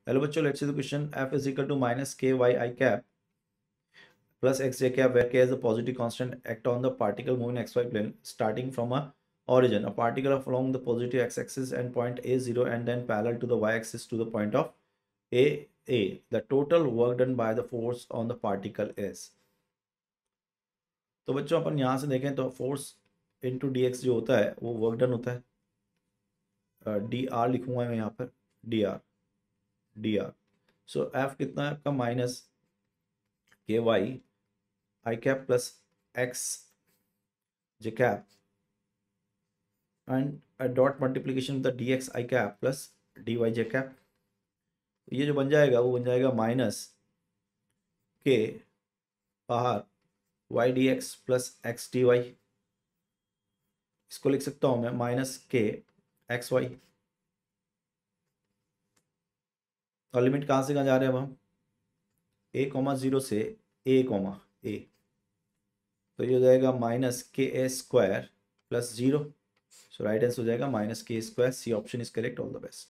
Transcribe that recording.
Hello बच्चों, let's see the question f is equal to minus k y i cap plus x j cap where k is a positive constant act on the particle moving xy plane starting from a origin. A particle along the positive x-axis and point A0 and then parallel to the y-axis to the point of A. The total work done by the force on the particle is. तो बच्चों अपन यहाँ से देखें तो force into D x जो होता है वो वर्क डन होता है, डी आर लिखूंगा मैं यहाँ पर, डी आर सो एफ कितना है आपका minus k y i cap plus x j cap and a dot multiplication of the dx I cap plus dy j cap. ये जो बन जाएगा वो बन जाएगा माइनस के बाहर y d x plus x d y. इसको लिख सकता हूँ मैं माइनस के एक्स वाई. और लिमिट कहाँ से कहाँ जा रहे हैं अब हम, ए कॉमा जीरो से ए कॉमा ए. तो ये हो जाएगा minus k a square plus zero. So right answer हो जाएगा minus k square. C option is correct. All the best.